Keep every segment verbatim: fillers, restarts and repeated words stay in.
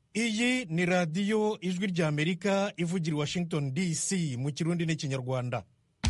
iyi ni radiyo ijwi ry'amerika ivugira i Washington D C mu kirundi n'ikinyarwanda.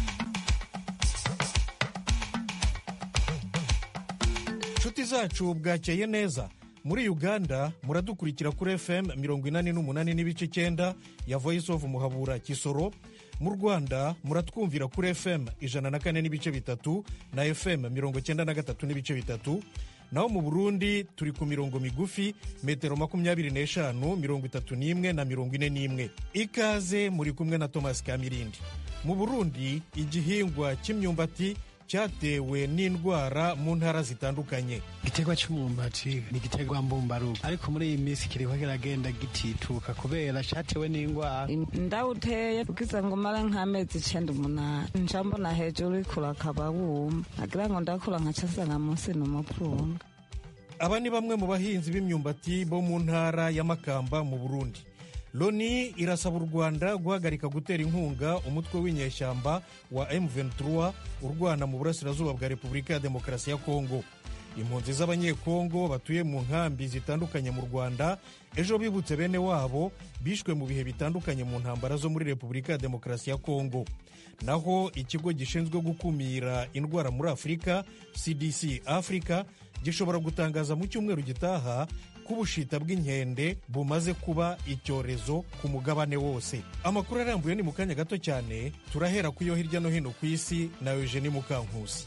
nshuti zacu bwakeye neza. muri Uganda muradukurikira kuri F M mirongo inani n'umunani n'ibice icyenda ya Voice of Muhabura Kisoro. Mu Rwanda muratwumvira kuri F M ijana na kane n'ibice bitatu na F M mirongo cyenda na gatatu n'ibice bitatu. Naho mu Burundi turi ku mirongo migufi metero makumyabiri n'eshanu mirongo itatu n'imwe na mirongo ine n'imwe. Ikaze muri kumwe na Thomas Kamirindi. Mu Burundi igihingwa cy'imyumbati cyatewe n'indwara mu ntara zitandukanye. Igiterwa cy'umwumbati ni igiterwa mbumbarugo, ariko muri iyi minsi kiriho kiragenda gitituka kubera cyatewe n'indwara. Ndawuteye ugize ngo mara nk'amezi icenda umunani, nca mbona hejuru ikura akaba wuma, agira ngo ndakura nkacasanga munsi n'umupfunga. Aba ni bamwe mu bahinzi b'imyumbati bo mu ntara ya Makamba mu Burundi. Loni irasaba u Rwanda guhagarika gutera inkunga umutwe w'inyeshyamba wa M vingt-trois urwana mu burasirazuba bwa Repubulika ya Demokarasi ya Kongo. Impunzi z'abanyekongo batuye mu nkambi zitandukanye mu Rwanda ejo bibutse bene wabo bishwe mu bihe bitandukanye mu ntambara zo muri Repubulika ya Demokarasi ya Kongo. Naho ikigo gishinzwe gukumira indwara muri Afurika C D C Africa gishobora gutangaza mu cyumweru gitaha ubushita bw'inkende bumaze kuba icyorezo ku mugabane wose. Amakuru arambuye ni mu kanya gato cyane, turahera ku yo hirya no hino ku isi na Eugenie Mukankusi.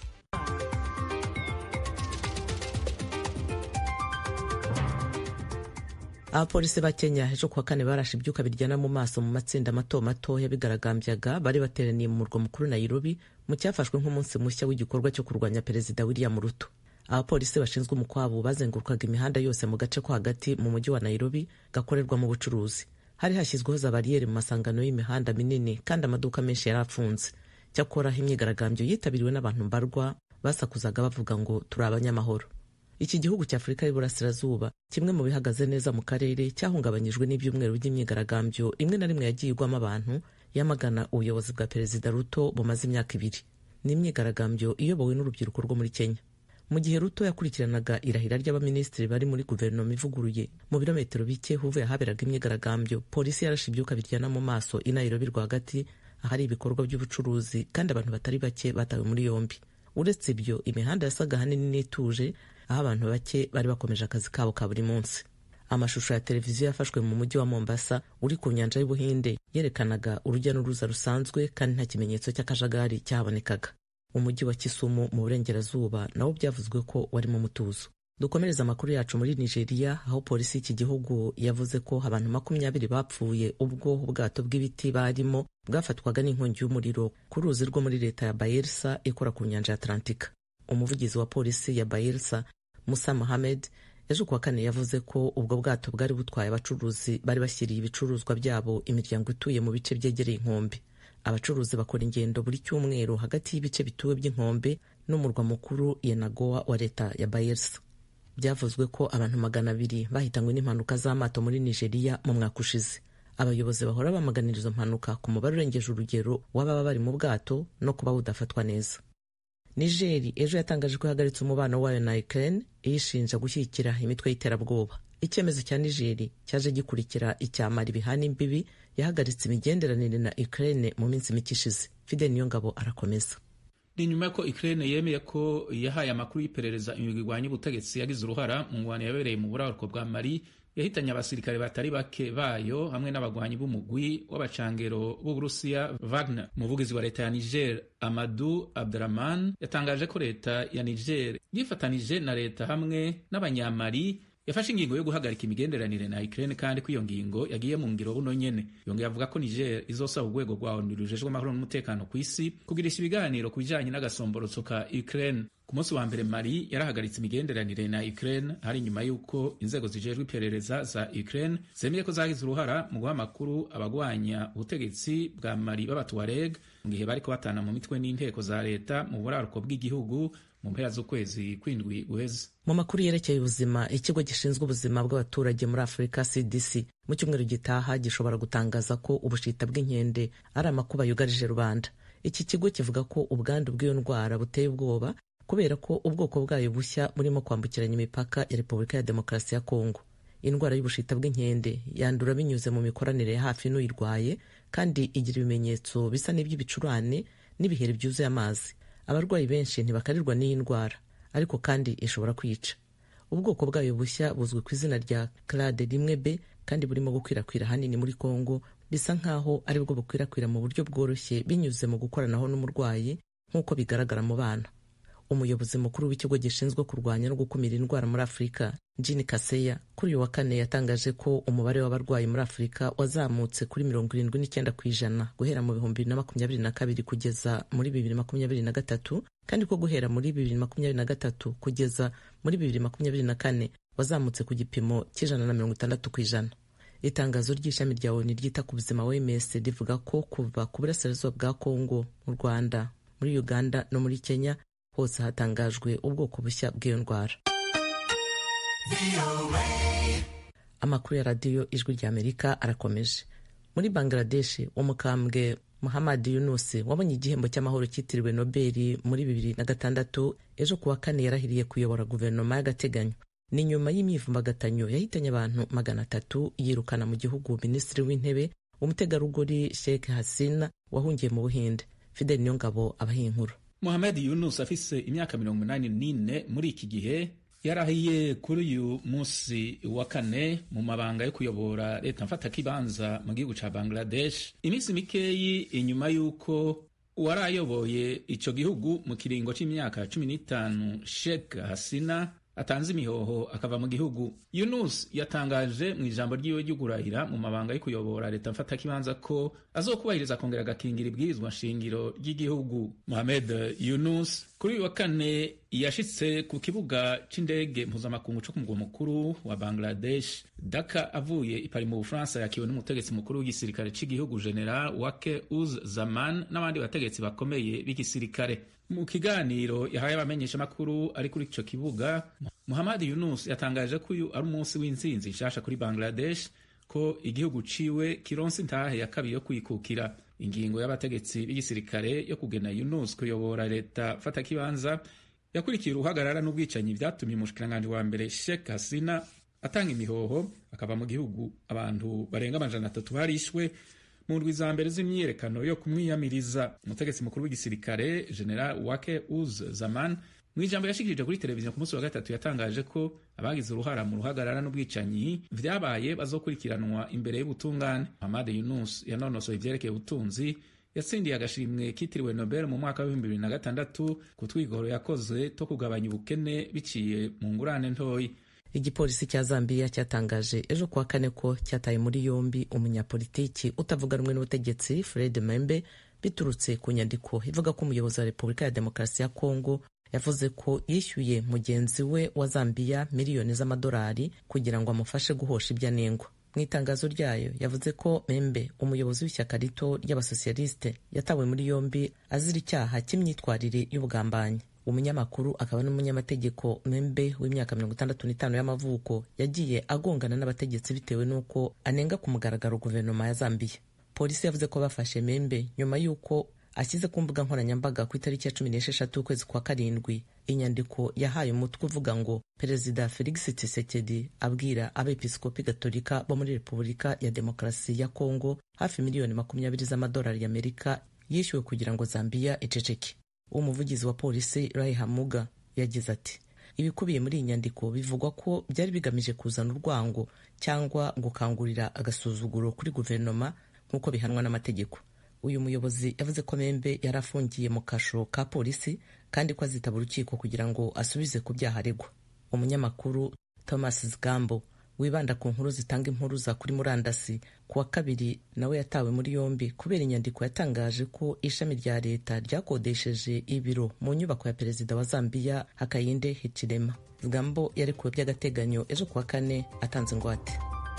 Abapolisi ba Kenya ejo kuwa kane barashe ibyuka biryana mu maso mu matsinda mato mato yabigaragambyaga bari bateraniye mu murwa mukuru Nairobi mu cyafashwe nk'umunsi mushya w'igikorwa cyo kurwanya Perezida William Ruto. Abapolisi bashinzwe umukwabo bazengurukaga imihanda yose mu gace ko hagati mu mujyi wa Nairobi gakorerwa mu bucuruzi. Hari hashyizweho za bariyeri mu masangano y'imihanda minini kandi amaduka menshi yari afunze. Cyakora imyigaragambyo yitabiriwe n'abantu mbarwa basakuzaga bavuga ngo turi abanyamahoro. Iki gihugu cya Afurika y'Iburasirazuba kimwe mu bihagaze neza mu karere cyahungabanyijwe n'ibyumweru by'imyigaragambyo imwe na rimwe yagiyigwamo abantu yamagana ubuyobozi bwa Perezida Ruto bumaze imyaka ibiri. Ni imyigaragambyo iyobowe n'urubyiruko rwo muri Kenya. Mu gihe Ruto yakurikiranaga irahira ry'abaminisitiri bari muri guverinoma ivuguruye, mu birometero bike huvuye ahaberaga imyigaragambyo, polisi yarashe ibyuka biryana mu maso i Nairobi rwagati ahari ibikorwa by'ubucuruzi kandi abantu batari bake batawe muri yombi. Uretse ibyo, imihanda yasaga ahanini n'ituje aho abantu bake bari bakomeje akazi kabo ka buri munsi. Amashusho ya televiziyo yafashwe mu mujyi wa Mombasa uri ku nyanja y'Ubuhinde yerekanaga urujya n'uruza rusanzwe kandi nta kimenyetso cy'akajagari cyahabonekaga. Umujyi wa Kisumu mu burengerazuba nawo byavuzwe ko wari mu mutuzo. Dukomereza amakuru yacu muri Nigeria aho polisi y'iki gihugu yavuze ko abantu makumyabiri bapfuye ubwo ubwato bw'ibiti barimo bwafatwaga n'inkongi y'umuriro ku ruzi rwo muri leta ya Bayelsa ikora ku nyanja ya Atlantika. Umuvugizi wa polisi ya Bayelsa Musa Mohamed ejo kuwa kane yavuze ko ubwo bwato bwari butwaye abacuruzi bari bashyiriye ibicuruzwa byabo imiryango ituye mu bice byegereye inkombe. Abacuruzi bakora ingendo buri cyumweru hagati y'ibice bituwe by'inkombe n'umurwa mukuru Yenagoa wa leta ya Bayelsa. Byavuzwe ko abantu magana abiri bahitanywe n'impanuka z'amato muri Nigeria mu mwaka ushize. Abayobozi bahora bamaganira izo mpanuka ku mubare urengeje urugero w'ababa bari mu bwato no kuba budafatwa neza. Niger ejo yatangaje ko ihagaritse umubano wayo na Ukraine iyishinja gushyigikira imitwe y'iterabwoba. Icyemezo cya Niger cyaje gikurikira icyamara ibihana imbibi yahagaritse imigenderanire na Ukraine mu minsi mike ishize. Fidel Niyongabo arakomeza. Ni nyuma ko Ukraine yemeye ko yahaye amakuru y'iperereza imigwi igwanya ubutegetsi yagize uruhara mu ngwano yabereye mu buraruko bwa Mali yahitanye abasirikare batari bake bayo hamwe n'abagwanyi b'umugwi w'abacangero b'Uburusiya Wagner. Umuvugizi wa leta ya Niger Amadou Abdraman yatangaje ko leta ya Niger yifatanije na leta hamwe n'abanyamali yafashe ingingo yo guhagarika imigenderanire na Ukraine kandi ko iyo ngingo yagiye mu ngiro buno nyene. Yongeye avuga ko Niger izosaba urwego rwa O N U rujejwe amahoro n'umutekano ku isi kugirisha ibiganiro ku bijanye n'agasomborotso ka Ukraine. Ku munsi wa mbere Mali yarahagaritse imigenderanire na Ukraine hari nyuma y'uko inzego zijejwe iperereza za Ukraine zemeye ko zagize uruhara mu guha amakuru abagwanya ubutegetsi bwa Mali b'Abatuareg mu gihe bariko batana mu mitwe n'inteko za leta mu buraruko bw'igihugu mu mpera z'ukwezi kw'indwi guheze. Mu makuru yerekeye ubuzima, ikigo gishinzwe ubuzima bw'abaturage muri Afurika C D C mu cyumweru gitaha gishobora gutangaza ko ubushita bw'inkende ari amakuba yugarije rubanda. Iki kigo kivuga ko ubwandu bw'iyo ndwara buteye ubwoba kubera ko ubwoko bwayo bushya burimo kwambukiranya imipaka ya Repubulika ya Demokarasi ya Kongo. indwara y'ubushita bw'inkende yandura binyuze mu mikoranire ya hafi n'uyirwaye kandi igira ibimenyetso bisa n'iby'ibicurane n'ibiheri byuzuye amazi. Abarwayi benshi ntibakarirwa n'iyi ndwara, ariko kandi ishobora kwica. Ubwoko bwayo bushya buzwi ku izina rya clade rimwe b kandi burimo gukwirakwira ahanini muri Kongo, bisa nk'aho ari bwo bukwirakwira mu buryo bworoshye binyuze mu gukoranaho n'umurwayi nk'uko bigaragara mu bana. Umuyobozi mukuru w'ikigo gishinzwe kurwanya no gukumira indwara muri Afurika, Jean Kaseya, kuri uyu wa kane yatangaje ko umubare w'abarwayi muri Afurika wazamutse kuri mirongo irindwi n'icyenda ku ijana guhera mu bihumbi bibiri na makumyabiri na kabiri kugeza muri bibiri makumyabiri na gatatu, kandi ko guhera muri bibiri makumyabiri na gatatu kugeza muri bibiri makumyabiri na kane wazamutse ku gipimo cy'ijana na mirongo itandatu ku ijana. Itangazo ry'ishami rya O N U ryita ku buzima O M S rivuga ko kuva ku burasirazuba bwa Kongo, mu Rwanda, muri Uganda no muri Kenya hose hatangajwe ubwoko bushya bw'iyo ndwara. Amakuru ya radiyo Ijwi rya Amerika arakomeje. Muri Bangladesh, umukambwe Muhammad Yunus wabonye igihembo cy'amahoro cyitiriwe Nobel muri bibiri na gatandatu ejo kuwa kane yarahiriye kuyobora guverinoma y'agateganyo. Ni nyuma y'imyivumbagatanyo yahitanye abantu magana atatu yirukana mu gihugu minisitiri w'intebe umutegarugori Sheikh Hasina wahungiye mu Buhinde. Fidel Niyongabo abaha inkuru. Mohamed Yunus afise imyaka mirongo inani n'ine muri iki gihe yarahiye kuri uyu munsi wa kane mu mabanga yo kuyobora leta mfatakibanza mu gihugu ca Bangladesh, iminsi mikeyi inyuma y'uko uwarayoboye ico gihugu mu kiringo c'imyaka cumi n'itanu Sheikh Hasina atanze imihoho akava mu gihugu. Yunus yatangaje mu ijambo ryiwe ryo kurahira mu mabanga yo kuyobora leta mfatakibanza ko azokubahiriza kongera agakingira ibwirizwa nshingiro ry'igihugu. Mohamed Yunus kuri uyu wa kane yashitse ku kibuga c'indege mpuzamakungu co ku mugwa mukuru wa Bangladesh Dhaka avuye i Paris mu Bufaransa, yakiwe n'umutegetsi mukuru w'igisirikare c'igihugu General Waqe Uz Zaman n'abandi bategetsi bakomeye b'igisirikare. Mu kiganiro yahaye abamenyesha makuru ari kuri ico kibuga, Muhammad Yunus yatangaje ko uyu ari umunsi w'intsinzi nshasha kuri Bangladesh, ko igihugu ciwe kironse intahe ya kabiri yo kwikukira. Ingingo y'abategetsi b'igisirikare yo kugena Yunus kuyobora leta fatakibanza yakurikiye uruhagarara n'ubwicanyi vyatumye umushikiranganje wa mbere Sheikh Hasina atanga imihoho akava mu gihugu. Abantu barenga amajana atatu barishwe mu ndwi za mbere z'imyiyerekano yo kumwiyamiriza. Umutegetsi mukuru w'igisirikare General Waqe Uz Zaman mu ijambo yashikirije kuri televiziyo ku munsi wa gatatu yatangaje ko abagize uruhara mu ruhagarara n'ubwicanyi vyabaye bazokurikiranwa imbere y'ubutungane. Muhammad Yunus yanonosoye ivyerekeye ubutunzi, yatsindiye agashimwe kitiriwe Nobel mu mwaka w'ibihumbi bibiri na gatandatu ku twigoro yakoze to kugabanya ubukene biciye mu ngurane ntoyi. Igipolisi cya Zambia cyatangaje ejo kuwa kane ko cyataye muri yombi umunyapolitiki utavuga rumwe n'ubutegetsi Fred Membe biturutse ku nyandiko ivuga ko umuyobozi wa Repubulika ya Demokarasi ya Kongo yavuze ko yishyuye mugenzi we wa Zambia miliyoni z'amadolari kugira ngo amufashe guhosha ibyanengwa. Mu itangazo ryayo yavuze ko Membe, umuyobozi w'ishyaka rito ry'abasosiyaliste, yatawe muri yombi azira icyaha cy'imyitwarire y'ubugambanyi. Umunyamakuru akaba n'umunyamategeko Membe w'imyaka mirongo itandatu n'itanu y'amavuko yagiye agongana n'abategetsi bitewe n'uko anenga ku mugaragaro guverinoma ya Zambia. Polisi yavuze ko bafashe Membe nyuma y'uko ashyize ku mbuga nkoranyambaga ku itariki ya cumi n'esheshatu ukwezi kwa karindwi inyandiko yahaye umutwe uvuga ngo Perezida Felix Tshisekedi abwira abepiskopi gatolika bo muri Repubulika ya Demokarasi ya Kongo hafi miliyoni makumyabiri z'amadolari y'Amerika yishyuwe kugira ngo Zambia iceceke. Umuvugizi wa polisi Rai Hamuga yagize ati, ibikubiye muri iyi nyandiko bivugwa ko byari bigamije kuzana urwango cyangwa gukangurira agasuzuguro kuri guverinoma nk'uko bihanwa n'amategeko. Uyu muyobozi yavuze ko Membe yari afungiye mu kasho ka polisi kandi ko azitaba urukiko kugira ngo asubize ku byaha aregwa. Umunyamakuru Thomas Zgambo wibanda ku nkuru zitanga impuruza kuri murandasi kuwa kabiri nawe yatawe muri yombi kubera inyandiko yatangaje ko ishami rya leta ryakodesheje ibiro mu nyubako ya perezida wa Zambia Hakainde Hichilema. Zgambo yarekuwe by'agateganyo ejo kuwa kane atanze ingwate.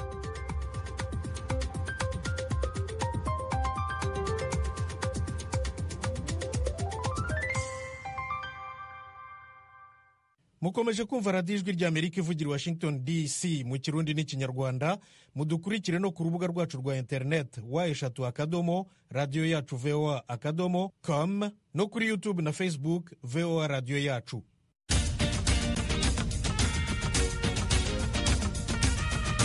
mukomeje kumva radiyo Ijwi rya Amerika ivugira Washington D C mu Kirundi n'Ikinyarwanda. Mudukurikire no ku rubuga rwacu rwa internet wa eshatu akadomo radiyo yacu V O A akadomo com no kuri YouTube na Facebook V O A radiyo yacu.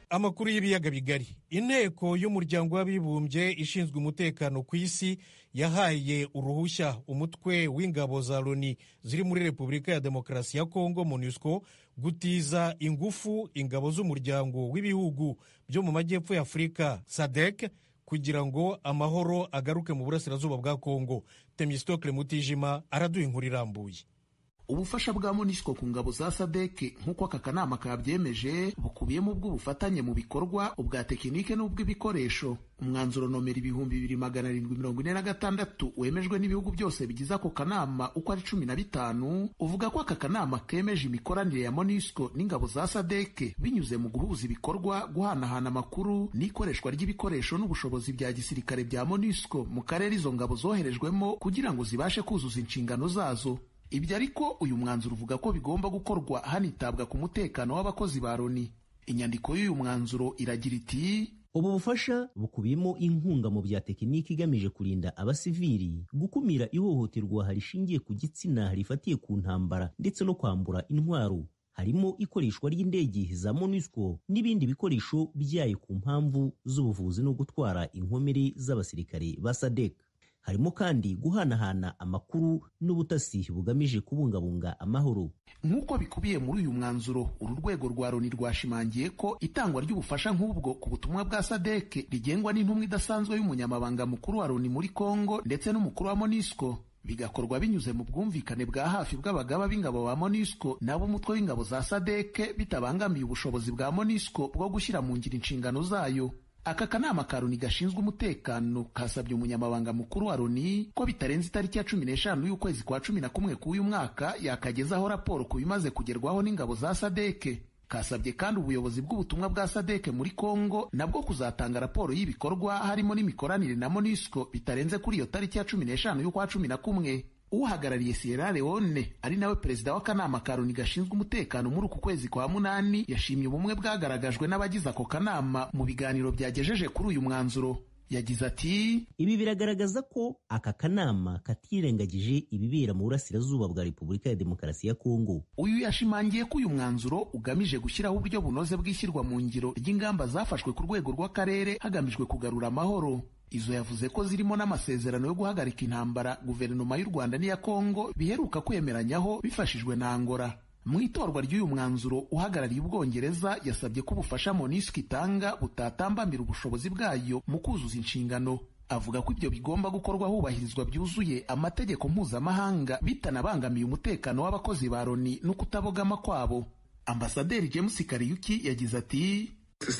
amakuru y'ibiyaga bigari. Inteko y'umuryango w'abibumbye ishinzwe umutekano ku isi yahaye uruhushya umutwe w'ingabo za Loni ziri muri Repubulika ya Demokarasi ya Kongo MONUSCO gutiza ingufu ingabo z'umuryango w'ibihugu byo mu majyepfo ya Afurika SADC kugira ngo amahoro agaruke mu burasirazuba bwa Kongo. Temistokle Mutijima araduha inkuru irambuye. Ubufasha bwa MONUSCO ku ngabo za SADC nk'uko aka kanama kabyemeje bukubiyemo ubw'ubufatanye mu bikorwa, ubwa tekinike n'ubw'ibikoresho. Umwanzuro nomero ibihumbi bibiri magana arindwi mirongo ine na gatandatu wemejwe n'ibihugu byose bigize ako kanama uko ari cumi na bitanu uvuga ko aka kanama kemeje imikoranire ya MONUSCO n'ingabo za SADC binyuze mu guhuza ibikorwa, guhanahana amakuru n'ikoreshwa ry'ibikoresho n'ubushobozi bya gisirikare bya MONUSCO mu karere izo ngabo zoherejwemo kugira ngo zibashe kuzuza inshingano zazo. Ibyo ariko uyu mwanzuro uvuga ko bigomba gukorwa hanitabwa ku mutekano w'abakozi ba Loni. Inyandiko y'uyu mwanzuro iragira iti: ubu bufasha bukubiyemo inkunga mu bya tekiniki igamije kurinda abasivili, gukumira ihohoterwa rishingiye ku gitsina rifatiye ku ntambara ndetse no kwambura intwaro. Harimo ikoreshwa ry'indege za MONUSCO n'ibindi bikoresho byayo ku mpamvu z'ubuvuzi no gutwara inkomere z'abasirikare ba SADC. Harimo kandi guhanahana amakuru n'ubutasi bugamije kubungabunga amahoro. Nk'uko bikubiye muri uyu mwanzuro, uru rwego rwa Loni rwashimangiye ko itangwa ry'ubufasha nk'ubwo ku butumwa bwa SADC rigengwa n'intumwa idasanzwe y'umunyamabanga mukuru wa Loni muri Kongo ndetse n'umukuru wa MONUSCO, bigakorwa binyuze mu bwumvikane bwa hafi bw'abagaba b'ingabo ba MONUSCO nabo umutwe w'ingabo za SADC, bitabangamiye ubushobozi bwa MONUSCO bwo gushyira mu ngiro inshingano zayo. Aka kanama ka Loni gashinzwe umutekano kasabye umunyamabanga mukuru wa Loni ko bitarenze itariki ya cumi n'eshanu y'ukwezi kwa cumi na kumwe k'uyu mwaka yakagezaho raporo ku bimaze kugerwaho n'ingabo za SADC. Kasabye kandi ubuyobozi bw'ubutumwa bwa SADC muri Kongo nabwo kuzatanga raporo y'ibikorwa harimo n'imikoranire na MONUSCO bitarenze kuri iyo tariki ya cumi n'eshanu y'ukwa cumi na kumwe. Uhagarariye Sierra Leone ari nawe perezida w'akanama ka Loni gashinzwe umutekano muri uku kwezi kwa munani yashimye ubumwe bwagaragajwe n'abagize ako kanama mu biganiro byagejeje kuri uyu mwanzuro. Yagize ati: ibi biragaragaza ko aka kanama katirengagije ibibera mu burasirazuba bwa Repubulika ya Demokarasi ya Kongo. Uyu yashimangiye ko uyu mwanzuro ugamije gushyiraho uburyo bunoze bw'ishyirwa mu ngiro ry'ingamba zafashwe ku rwego rw'akarere hagamijwe kugarura amahoro. Izo yavuze ko zirimo n'amasezerano yo guhagarika intambara guverinoma y'u Rwanda n'iya Kongo biheruka kwemeranyaho bifashijwe na Angola. Mu itorwa ry'uyu mwanzuro, uhagarariye Ubwongereza yasabye ko ubufasha MONUSCO itanga butatambamira ubushobozi bwayo mu kuzuza inshingano. Avuga ko ibyo bigomba gukorwa hubahirizwa byuzuye amategeko mpuzamahanga bitanabangamiye umutekano w'abakozi ba Loni no kutabogama kwabo. Ambasaderi James Kariuki yagize ati: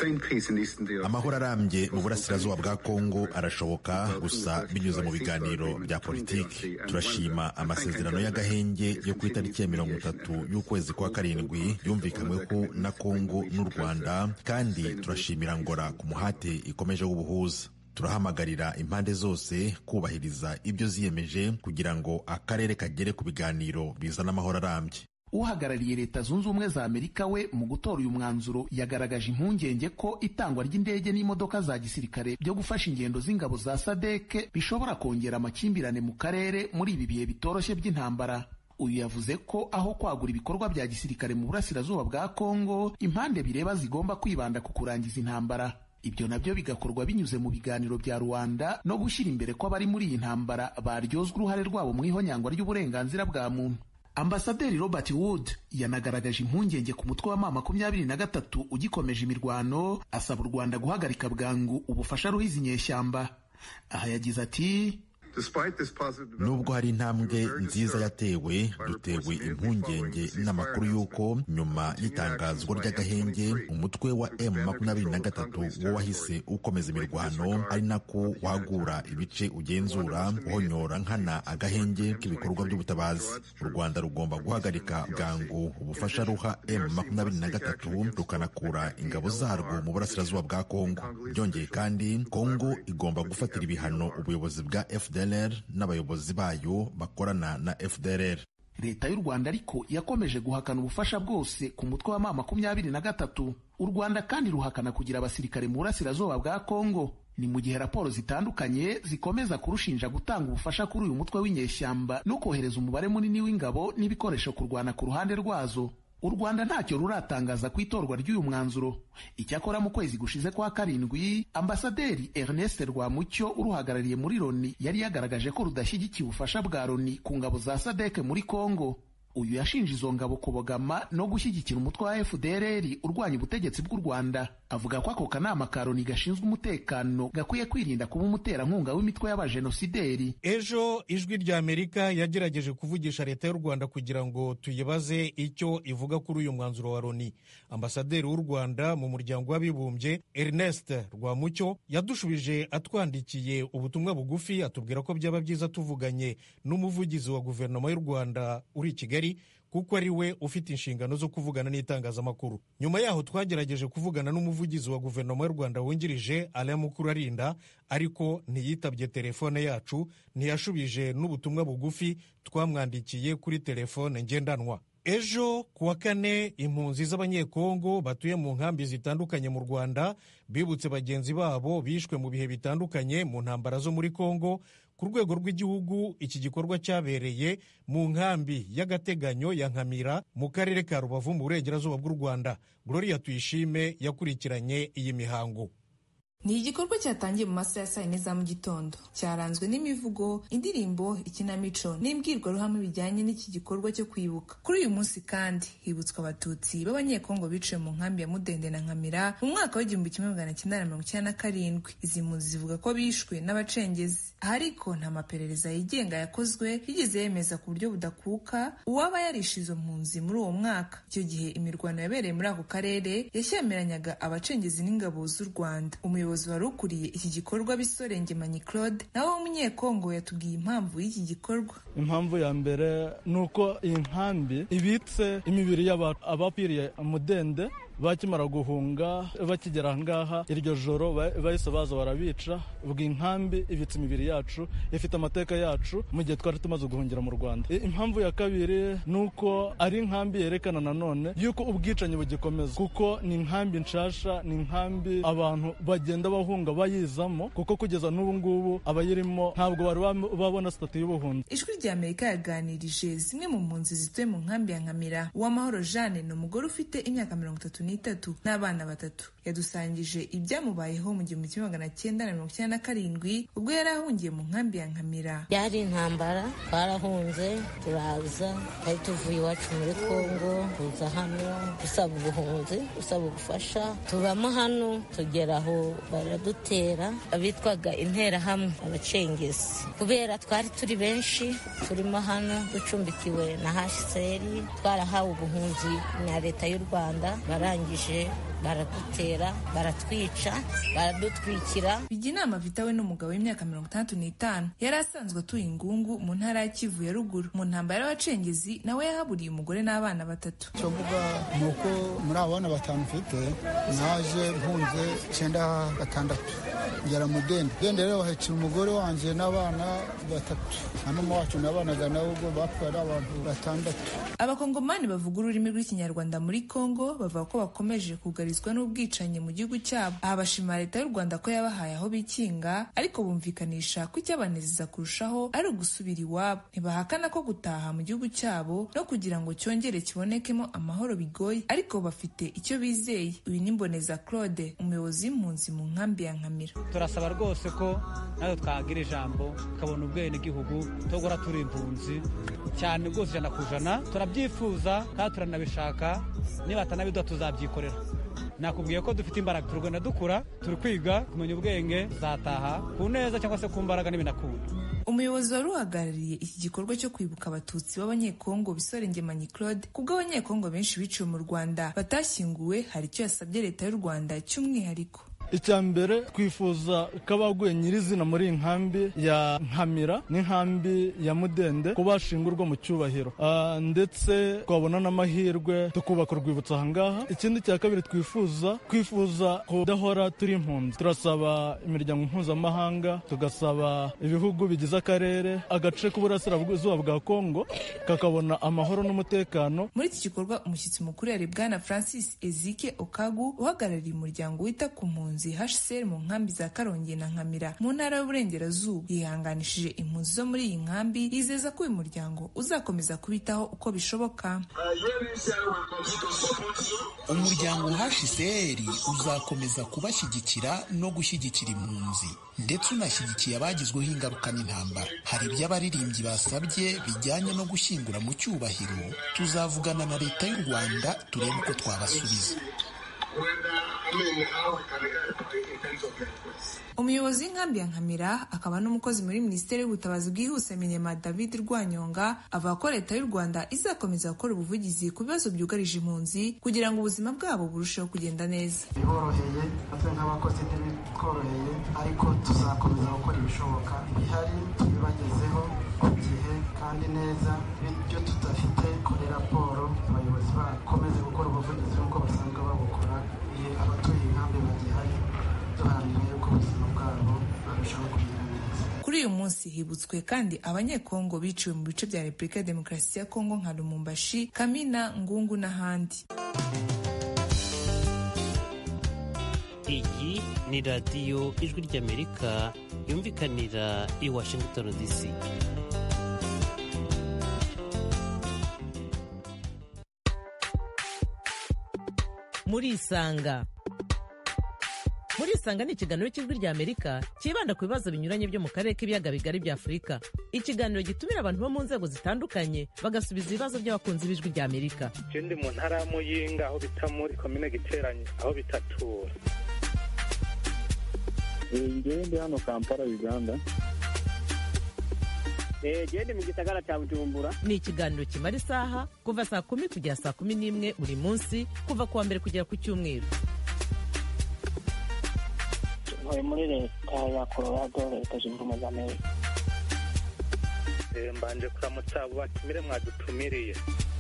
amahoro arambye mu burasirazuba bwa Kongo arashoboka gusa binyuze mu biganiro bya politiki. Turashima amasezerano y'agahenge yo ku itariki ya mirongo itatu y'ukwezi kwa karindwi yumvikanyweho na Kongo n'u Rwanda, kandi turashimira Angola ku muhate ikomeje w'ubuhuza. Turahamagarira impande zose kubahiriza ibyo ziyemeje kugira ngo akarere kagere ku biganiro bizana amahoro arambye. Uhagarariye Leta Zunze Ubumwe za Amerika we mu gutora uyu mwanzuro yagaragaje impungenge ko itangwa ry'indege n'imodoka za gisirikare byo gufasha ingendo z'ingabo za SADC bishobora kongera amakimbirane mu karere muri ibi bihe bitoroshye by'intambara. Uyu yavuze ko aho kwagura ibikorwa bya gisirikare mu burasirazuba bwa Kongo, impande bireba zigomba kwibanda ku kurangiza intambara. Ibyo nabyo bigakorwa binyuze mu biganiro bya Rwanda no gushyira imbere ko abari muri iyi ntambara baryozwa uruhare rwabo mu ihonyangwa ry'uburenganzira bwa muntu. Ambasaderi Robert Wood yanagaragaje impungenge ku mutwe wa makumyabiri na gatatu ugikomeje imirwano, asaba u Rwanda guhagarika bwangu ubufasha ruhizi nyeshyamba. Aha yagize ati: nubwo hari intambwe nziza yatewe, dutewe impungenge n'amakuru y'uko nyuma y'itangazwa ry'agahenge umutwe wa M makumyabiri na gatatu wo wahise ukomeza imirwano, ari nako wagura ibice ugenzura, uhonyora nkana agahenge k'ibikorwa by'ubutabazi. U Rwanda rugomba guhagarika bwangu ubufasha ruha M makumyabiri na gatatu rukanakura ingabo zarwo mu burasirazuba bwa Kongo. Byongeye kandi Kongo igomba gufatira ibihano ubuyobozi bwa F D L R n'abayobozi bayo bakorana na F D L R. Leta y'u Rwanda ariko yakomeje guhakana ubufasha bwose ku mutwe wa makumyabiri na gatatu. U Rwanda kandi ruhakana kugira abasirikare mu burasirazuba bwa Kongo. Ni mu gihe raporo zitandukanye zikomeza kurushinja gutanga ubufasha kuri uyu mutwe w'inyeshyamba no kohereza umubare munini w'ingabo n'ibikoresho kurwana ku ruhande rwazo. U Rwanda ntacyo ruratangaza ku itorwa ry'uyu mwanzuro. Icyakora mu kwezi gushize kwa karindwi, ambasaderi Ernest Rwamucyo uruhagarariye muri Loni yari yagaragaje ko rudashyigikiye ubufasha bwa Loni ku ngabo za SADC muri Kongo. Uyu yashinje izo ngabo kubogama no gushyigikira umutwe wa F D L R urwanya ubutegetsi bw'u Rwanda. Avuga ko ako kanama ka Loni gashinzwe umutekano gakwiye kwirinda kuba umuterankunga w'imitwe y'abajenosideri. Ejo ijwi rya Amerika yagerageje kuvugisha leta y'u Rwanda kugira ngo tuyibaze icyo ivuga kuri uyu mwanzuro wa Loni. Ambasaderi w'u Rwanda mu muryango w'abibumbye Ernest Rwamucyo yadushubije atwandikiye ubutumwa bugufi atubwira ko byaba byiza tuvuganye n'umuvugizi wa guverinoma y'u Rwanda uri i Kigali, kuko ari we ufite inshingano zo kuvugana n'itangazamakuru. Nyuma yaho twagerageje kuvugana n'umuvugizi wa guverinoma y'u Rwanda wungirije Alain Mukurarinda, ariko ntiyitabye telefone yacu, ntiyashubije n'ubutumwa bugufi twamwandikiye kuri telefone ngendanwa. Ejo kuwa kane, impunzi z'abanyekongo batuye mu nkambi zitandukanye mu Rwanda bibutse bagenzi babo bishwe mu bihe bitandukanye mu ntambara zo muri Kongo. Ku rwego rw'igihugu, iki gikorwa cyabereye mu nkambi y'agateganyo ya Nkamira mu karere ka Rubavu mu burengerazuba bw'u Rwanda. Gloria Tuyishime yakurikiranye iyi mihango. Ni igikorwa cyatangiye mu masaha ya saa yine za mu gitondo, cyaranzwe n'imivugo, indirimbo, ikinamico n'imbwirwaruhame bijyanye n'iki gikorwa cyo kwibuka. Kuri uyu munsi kandi hibutswa abatutsi b'abanyekongo biciwe mu nkambi ya Mudende na Nkamira mu mwaka w'igihumbi kimwe magana cyenda na mirongo icyenda na karindwi. Izi mpunzi zivuga ko bishwe n'abacengezi, ariko nta maperereza yigenga yakozwe yigeze yemeza ku buryo budakuka uwaba yarishe izo mpunzi muri uwo mwaka. Icyo gihe imirwano yabereye muri ako karere yashyameranyaga abacengezi n'ingabo z'u Rwanda. Umuyobozi wari ukuriye iki gikorwa Bisorenge Manyi Claude nawe w'umunyekongo yatubwiye impamvu y'iki gikorwa. Impamvu ya mbere ni uko iyi nkambi ibitse imibiri y'abapiriye Mudende bakimara guhunga. Bakigera ahangaha iryo joro bahise baza barabica. Ubwo inkambi ibitse imibiri yacu, ifite amateka yacu mu gihe twari tumaze guhungira mu Rwanda. Impamvu ya kabiri ni uko ari inkambi yerekana nanone yuko ubwicanyi bugikomeza, kuko ni inkambi nshasha, ni inkambi abantu bagenda bahunga bayizamo, kuko kugeza n'ubu ngubu abayirimo ntabwo bari babona stati y'ubuhunzi. Ijwi rya Amerika yaganirije zimwe mu mpunzi zituye mu nkambi ya Nkamira. Uwamahoro Jeanne ni umugore ufite imyaka mirongo itatu n'itatu n'abana batatu. Yadusangije ibyamubayeho mu gihumbi kimwe magana cyenda na mirongo icyenda na karindwi ubwo yari ahungiye mu nkambi ya Nkamira. Yari intambara, twarahunze turaza, twari tuvuye iwacu muri Kongo tuza hano dusaba ubuhunzi, dusaba ubufasha. Tubamo hano tugera aho baradutera, abitwaga interahamwe, abacengezi. Kubera twari turi benshi turimo hano ducumbikiwe na H C R, twarahawe ubuhunzi na leta y'u Rwanda, barangije baradutera, baratwica, baradutwikira. Biginama Vitawe n'umugabo w'imyaka mirongo itandatu n'itanu yari asanzwe atuye Ingungu mu ntara ya Kivu ya ruguru. Mu ntambara y'abacengezi nawe yahaburiye umugore n'abana batatu. Cyo mvuga nuko muri abo bana batanu mfite naje mpunze icyenda gatandatu ngera Mudende. Mudende rero bahekera umugore wanje n'abana batatu, na mama wacu n'abanaga nabo ubwo bapfa ari abantu batandatu. Abakongomani bavuga ururimi rw'ikinyarwanda muri Kongo bavuga ko bakomeje kugarizwa n'ubwicanyi mu gihugu cyabo. Aha bashima leta y'u Rwanda ko yabahaye aho bikinga, ariko bumvikanisha ko icyabanezeza kurushaho ari ugusubira iwabo. Ntibahakana ko gutaha mu gihugu cyabo no kugira ngo cyongere kibonekemo amahoro bigoye, ariko bafite icyo bizeye. Uyu ni Mboneza Claude, umuyobozi w'impunzi mu nkambi ya Nkamira. Turasaba rwose ko nayo twagira ijambo tukabona ubwene gihugu tugora turi impunzi cyane rwose ijana ku ijana. Turabyifuza kandi turanabishaka, niba atanabiduha tuzabyikorera. Nakubwiye ko dufite imbaraga, turagenda dukura, turi kwiga kumenya ubwenge, zataha ku neza cyangwa se ku mbaraga n'ibinakunda. Umuyobozi wari uhagarariye iki gikorwa cyo kwibuka abatutsi b'abanyekongo Bisorenge Manyi Claude, kubwo abanyekongo benshi biciwe mu Rwanda batashyinguwe, hari icyo yasabye leta y'u Rwanda cy'umwihariko. Icya mbere twifuza ko abaguye nyirizina muri iyi nkambi ya Nkamira n'inkambi ya Mudende ko bashingurwa mu cyubahiro, uh, ndetse twabona n'amahirwe tukubaka urwibutso ahangaha. Ikindi cya kabiri twifuza twifuza kudahora turi impunzi. Turasaba imiryango mpuzamahanga, tugasaba ibihugu bigize akarere, agace k'uburasirazuba bwa Kongo kakabona amahoro n'umutekano. Muri iki gikorwa umushyitsi mukuru yari Bwana Francis Ezike Okagu uhagarariye umuryango wita ku mpunzi impunzi H C R mu nkambi za Karongi na Nkamira mu ntara y'Uburengerazuba yihanganishije impunzi zo muri iyi nkambi yizeza ko uyu muryango uzakomeza kubitaho uko bishoboka. Umuryango H C R uzakomeza kubashyigikira no gushyigikira impunzi ndetse unashyigikiye abagizweho ingaruka n'intambara. Hari ibyo abaririmbyi basabye bijyanye no gushyingura mu cyubahiro, tuzavugana na leta y'u Rwanda turebe uko twabasubiza. Umuyobozi w'inkambi ya Nkamira akaba n'umukozi muri Minisiteri y'Ubutabazi bwihuse Minema David Rwanyonga avuga ko leta y'u Rwanda izakomeza gukora ubuvugizi ku bibazo byugarije impunzi kugira ngo ubuzima bwabo burusheho kugenda neza. Biboroheye natwe nk'abakozi ntibitworoheye, ariko tuzakomeza gukora ibishoboka ibihari tubibagezeho ku gihe kandi neza. Ibyo tudafite kuri raporo abayobozi bakomeze gukora ubuvugizi nk'uko basanzwe babukora iyo abatuye inkambi bagihari, duharanira yuko ubuzima bwabo barushaho kugira neza. Kuri uyu munsi hibutswe kandi abanyekongo biciwe mu bice bya Repubulika ya Demokarasi ya Kongo nka Lumumbashi, Kamina, Ngungu n'ahandi. Iyi ni radiyo Ijwi ry'Amerika yumvikanira i Washington D C. Muri Isanga. Muri Isanga ni ikiganiro cy'Ijwi ry'Amerika kibanda ku bibazo binyuranye byo mu karere k'ibiyaga bigari bya Afurika. Ikiganiro gitumira abantu bo mu nzego zitandukanye bagasubiza ibibazo by'abakunzi b'Ijwi ry'Amerika. Je ndi mu ntara ya Muyinga aho bita muri komine Giteranye aho bitatura. Ngewe ndi hano Kampala Uganda. Eh je ndi mu gisagara cya Bujumbura. Ni ikiganiro kimara isaha kuva saa kumi kugera saa kumi n'imwe buri munsi kuva kuwa mbere kugera ku cyumweru. Ntuye muri leta ya Colorado, leta zunze ubumwe za Amerika. Eh mbanje kuramutsa abo batumire mwadutumiriye.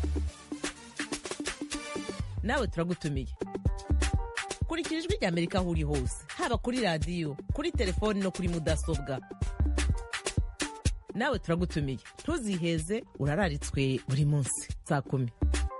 Nawe turagutumiye. Kurikira Ijwi ry'Amerika aho uri hose, haba kuri radiyo, kuri telefoni no kuri mudasobwa. Nawe turagutumiye, ntuziheze, urararitswe buri munsi saa kumi.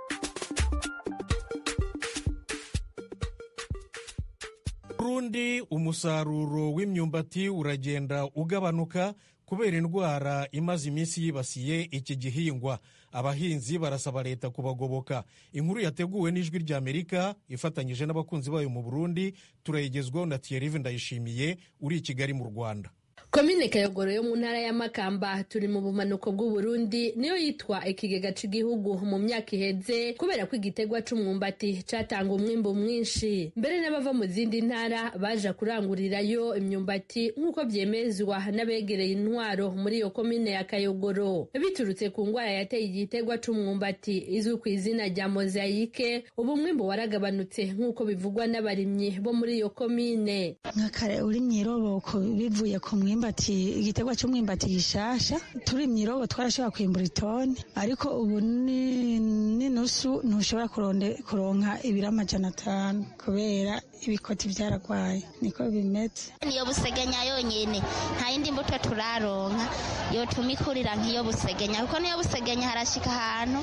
Burundi umusaruro w'imyumbati uragenda ugabanuka kubera indwara imaze iminsi yibasiye iki gihingwa. Abahinzi barasaba leta kubagoboka. Inkuru yateguwe n'Ijwi ry'Amerika ifatanyije n'abakunzi bayo mu Burundi, turayigezwaho na Thierry Ndayishimiye uri i Kigali mu Rwanda. Komine Kayogoro yo mu ntara ya Makamba turi mu bumanuko bw'u Burundi niyo yitwa ikigega cy'igihugu mu myaka iheze kubera ko igitegwa c'umwumbati catanga umwimbo mwinshi. Mbere n'abava mu zindi ntara baje kurangurirayo imyumbati nk'uko byemezwa n'abegereye intwaro muri iyo komine ya Kayogoro. Biturutse ku ngwara yateye igitegwa c'umwumbati izwi ku izina rya mozaike, ubu umwimbo waragabanutse nk'uko bivugwa n'abarimyi bo muri iyo komine. Nkakare uri mwiroboko bivuye ku mwimbo Mbati igitegwa cy'umwimbati gishasha turi myirobo twarashobora kwimbura itoni, ariko ubu ni nusu ntushobora kuronde kuronka ibiro amajana atanu kubera ibikoti byaragwaye. Niko bimeze. Niyo busegenya yonyene nta yindi mbuto turaronka yo tumikurira nk'iyo busegenya, kuko niyo busegenya harashika ahantu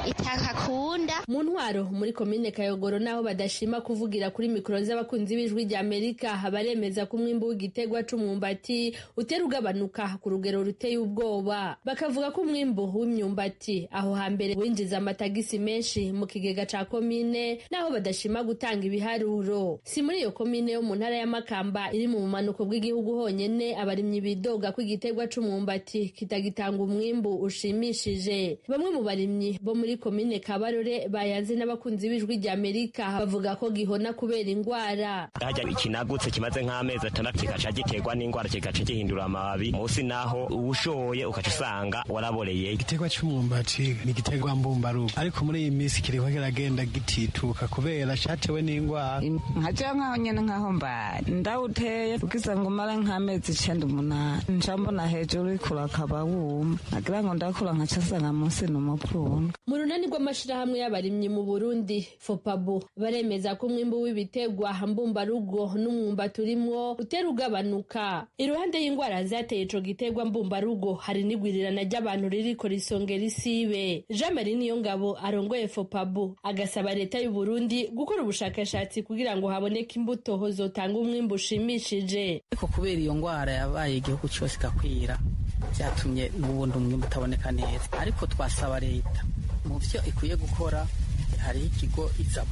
itakakunda. Mu ntwaro muri komine Kayogoro naho badashima kuvugira kuri mikoro z'abakunzi b'Ijwi ry'Amerika baremeza ko umwimbo w'igitegwa c'umwumbati utera ugabanuka ku rugero ruteye ubwoba. Bakavuga ko umwimbo w'imyumbati aho hambere winjiza amatagisi menshi mu kigega ca komine, naho badashima gutanga ibiharuro. Si muri iyo komine yo mu ntara ya Makamba iri mu bumanuko bw'igihugu honyene abarimyi bidoga ko igitegwa c'umwumbati kitagitanga umwimbo ushimishije. Bamwe mu barimyi bo muri komine Kabarore bayanze n'abakunzi b'Ijwi ry'Amerika bavuga ko gihona kubera ingwara. Haja ikinagutse kimaze nk'amezi atandatu kikaca giterwa n'ingwara kigaca gihindura amababi musi, naho ubushoye ukaca usanga waraboreye. Igitegwa c'umwumbati ni igitegwa mbumbarugo, ariko muri iyi minsi kiriko kiragenda gitituka kubera catewe n'ingwara. Nkaje nkaho nyene nkaho mba ndawuteye ugize ngo mara nk'amezi icenda umunani ncambona hejuru ikura kaba wuma nagira ngo ndakura nkaca nsanga munsi n'umupfunga. Mu runani rw'amashirahamwe y'abarimyi mu Burundi Fopabu baremeza ko umwimbu w'ibitegwa mbumbarugo n'umwumbati urimwo utera ugabanuka. Iruhande iruhande y'ingwara zateye ico giterwa mbumbarugo hari n'igwirirana ry'abantu ririko risongera isibe. Jean Marie Niyongabo arongoye Fopabu agasaba leta y'u Burundi gukora ubushakashatsi kugira ngo haboneke imbuto zotanga umwimbu ushimishije. Ariko kubera iyo ngwara yabaye igihugu cyose gakwira byatumye n'ubundi umwimbu utaboneka neza, ariko twasaba leta mu byo ikwiye gukora. Hari ikigo izaba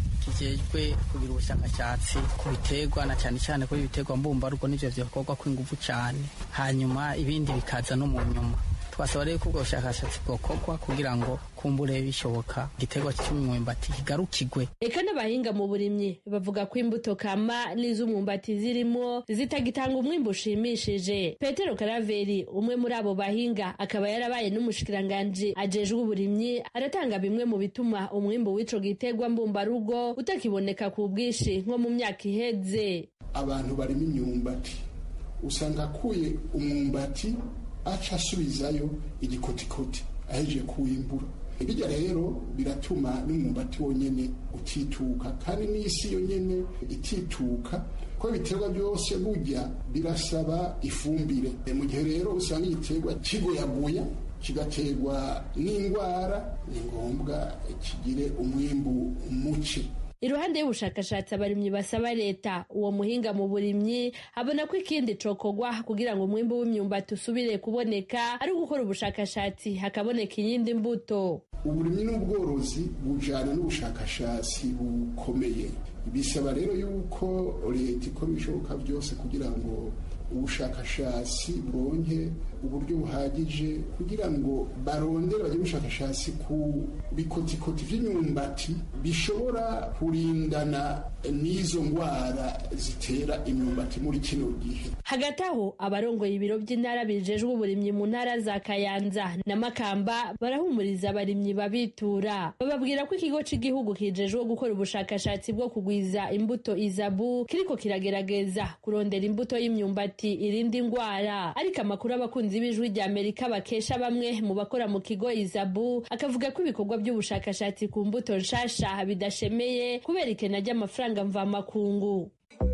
kijejwe kugira ubushakashatsi ku biterwa na cyane cyane kuri ibiterwa mbumbarugo n'ivyo vyokorwa kw'inguvu cyane, hanyuma ibindi bikaza no mu nyuma. Twasaba rero ko ubwo bushakashatsi bwokorwa kugira ngo kumbure bishoboka igiterwa cy'umwumbati kigarukigwe. Eka n'abahinga mu burimyi bavuga ko imbuto kama n'iz'umwumbati zirimo zitagitanga umwimbu ushimishije. Petero Karaveri umwe muri abo bahinga akaba yarabaye n'umushikiranganje ajejwe uburimyi aratanga bimwe mu bituma umwimbu w'ico giterwa mbumbarugo utakiboneka ku bwishi nko mu myaka iheze. Abantu barimo imyumbati usanga akuye umwumbati aca asubizayo igikotikoti aheje kuwimbura. Ibijya rero biratuma n'umwumbati wonyene utituka, kandi n'isi yonyene itituka, ko ibiterwa byose burya birasaba ifumbire. Mu gihe rero usanga igiterwa kigoyagoya kigaterwa n'indwara, ni ngombwa kigire umwimbu muke. Iruhande y'ubushakashatsi abarimyi basaba leta, uwo muhinga mu burimyi abona ko ikindi cokogwa kugira ngo umwimbu w'imyumbati usubire kuboneka ari gukora ubushakashatsi hakaboneka iyindi mbuto. Uburimyi n'ubworozi bujana n'ubushakashatsi bukomeye. Bisaba rero yuko leta ikora ibishoboka byose kugira ngo ubushakashatsi buronke uburyo buhagije kugira ngo barondere bajye ubushakashatsi ku bikotikoti vy'imyumbati bishobora kurindana n'izo ngwara zitera imyumbati muri kino gihe. Hagati aho abarongoye ibiro by'intara bijejwe uburimyi mu ntara za Kayanza na Makamba barahumuriza abarimyi babitura, bababwira ko ikigo cy'igihugu kijejwe gukora ubushakashatsi bwo kugwiza imbuto izabu kiriko kiragerageza kurondera imbuto y'imyumbati irindi ngwara. Ariko amakuru abakunzi b'ijwi rya Amerika bakesha bamwe mu bakora mu kigo izabu akavuga ko ibikorwa by'ubushakashatsi ku mbuto nshasha bidashemeye kubera ikena ry'amafaranga mvamakungu.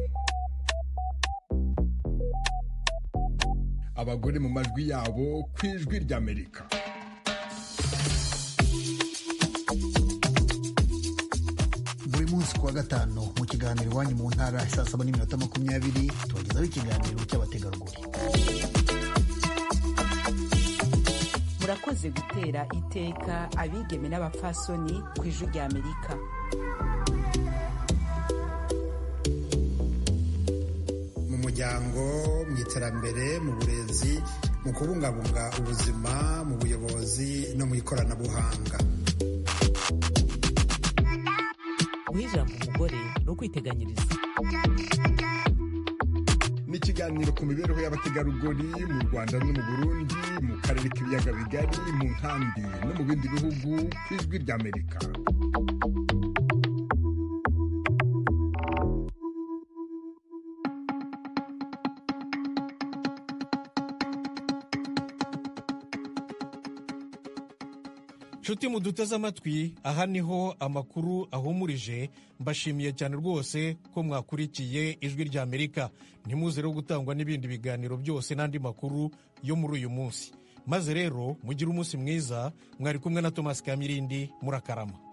Abagore mu majwi yabo ku ijwi rya Amerika. Buri munsi kuwa gatanu mu kiganiro iwanyu mu ntara saa saba n'iminota makumyabiri tubagezaho ikiganiro cy'abategarugori. Murakoze gutera iteka abigeme n'abapfasoni ku ijwi rya Amerika. Mu muryango, mu iterambere, mu burezi, mu kubungabunga ubuzima, mu buyobozi no mu ikoranabuhanga. Guha ijambo umugore no kwiteganyiriza. Ni ikiganiro ku mibereho y'abategarugori mu Rwanda no mu Burundi, mu karere k'ibiyaga bigari, mu nkambi no mu bindi bihugu ku ijwi rya Amerika. Nshuti muduteze amatwi, aha niho amakuru ahumurije. Mbashimiye cyane rwose ko mwakurikiye ijwi rya Amerika. Ntimuze rero gutangwa n'ibindi biganiro byose n'andi makuru yo muri uyu munsi. Maze rero mugire umunsi mwiza. Mwari kumwe na Thomas Kamirindi, murakarama.